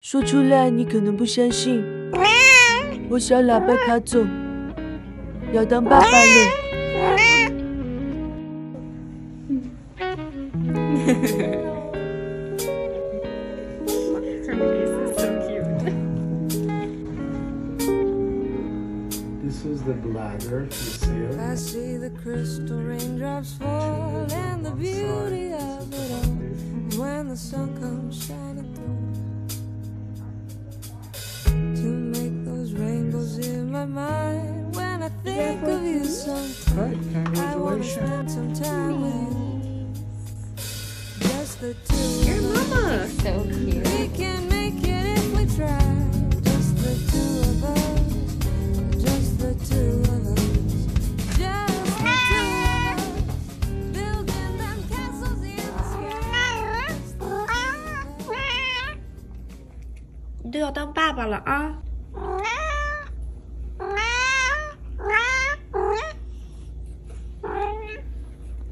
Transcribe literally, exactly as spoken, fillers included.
说出来你可能不相信，我小喇叭卡总要当爸爸了。 This is the bladder. You see it? I see the crystal raindrops fall and the beauty of it all when the sun comes shining through to make those rainbows in my mind. When I think of you sometimes, I want to spend some time with you. Just the two Your of us. mama. So cute. We can make it if we try. Just the two of us. Just the two of us. Just the two of us. Building them castles in the sky. 你都要当爸爸了啊！